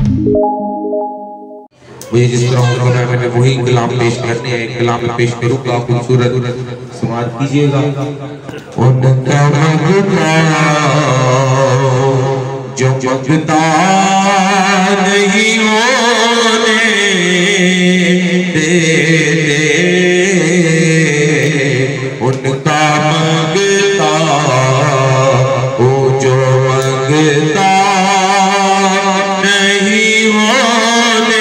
मुझे जिस तरह होना है मैंने वही कलाम पेश करने हैं। कलाम पेश करूँगा, खूबसूरत समाज कीजिएगा। उनका मगता जो मगता नहीं होने देते, उनका मगता वो जो मगता नहीं होने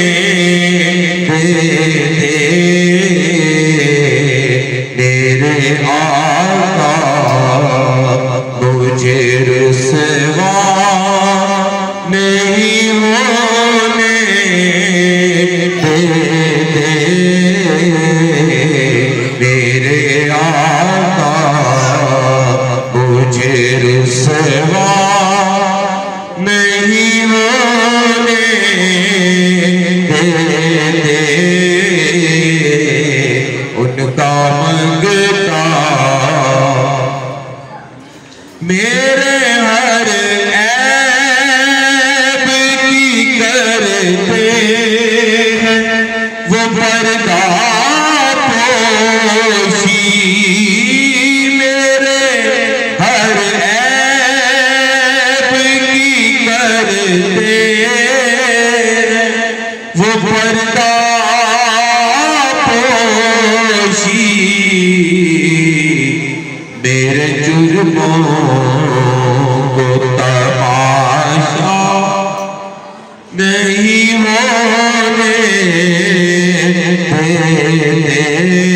देते, मेरे आका मुझे रुसवा नहीं होने देते, मेरे आका मुझे रुसवा नहीं होने देते, उनका मंगता मेरे हर ऐब की करते हैं वो पर्दा पोशी, मेरे हर ऐब की करते हैं वो पर्दा पोशी, मेरे जुर्मों को तमाशा नहीं होने देते,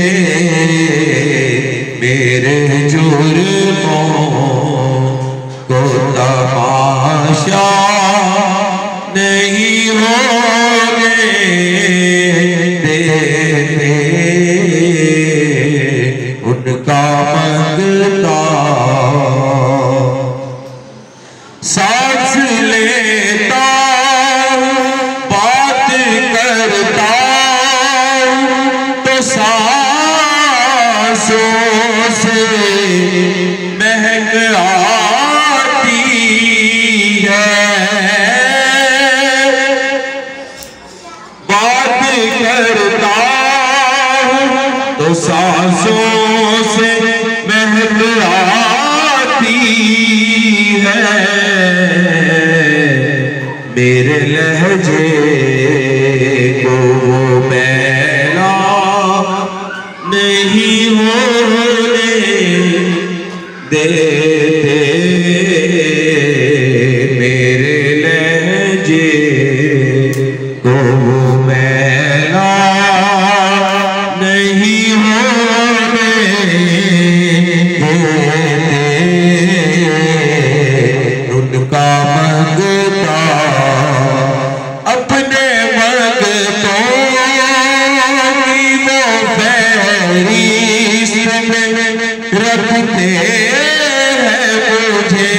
मेरे जुर्मों को तमाशा नहीं होने देते, उनका मंगता सांस लेता बात करता तो सांसों से महक आती है, बात करता तो सांसों से महक आती है, मेरे लहजे को वो मैला नहीं होने देते, मेरे लहजे को वो मैला नहीं होने देते, उनका मंगता अपने मंगतों की वो फहरिस्त में रखते हैं मुझे,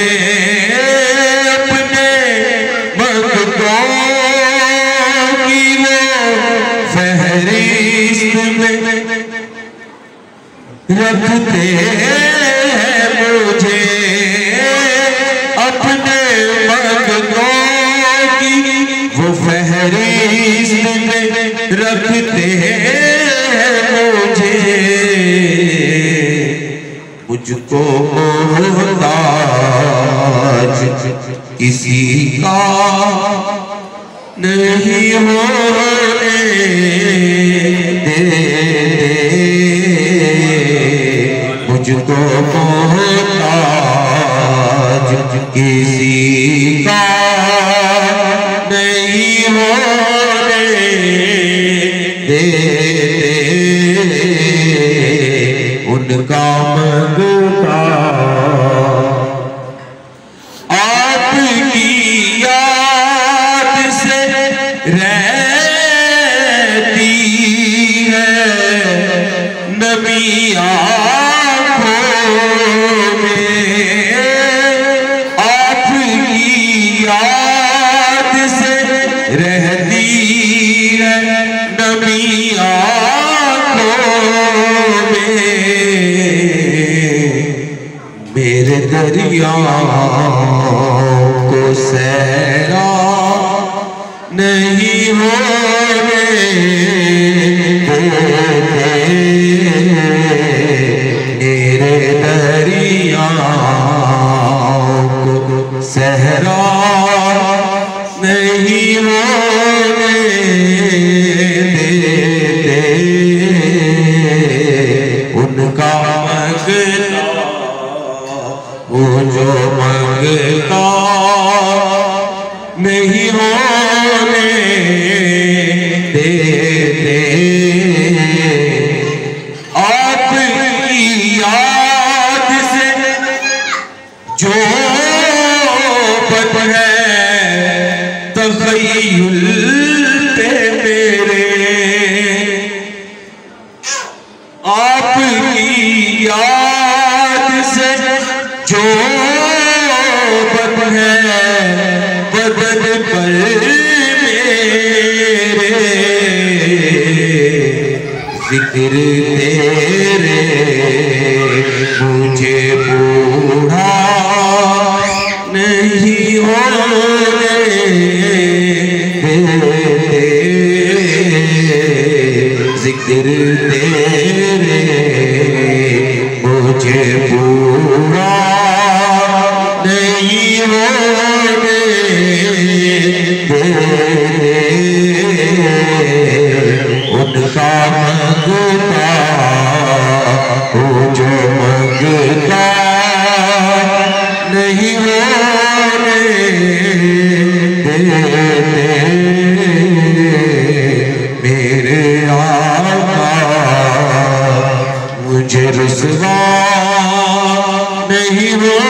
अपने मंगतों की वो फहरिस्त में रखते हैं मुझे, अपने मंगतों की वो फहरिस्त में रखते हैं मुझे, मुझको मोहताज किसी का नहीं होने देते, मुझको मोहताज किसी का नहीं होने देते, उनका मंगता आपकी याद से रहती है नबी आँखों में, आपकी याद से रहती है नबी आँखों में, मेरे दरिया को सहरा नहीं होने देते मेरे दरियाओं को सहरा नहीं होने देते उनका मंगता वो जो मंगता नहीं होने देते आपकी याद से जो बन है तख़य्युल पे मेरे आपकी याद से जो बन है बदन पर मेरे जिक्र तेरे मुझे बूढ़ा नहीं होने देते जिक्र तेरे मुझे बूढ़ा नहीं होने उनका मंगता वो जो मंगता नहीं होने देते मेरे आका मुझे रुसवा नहीं हो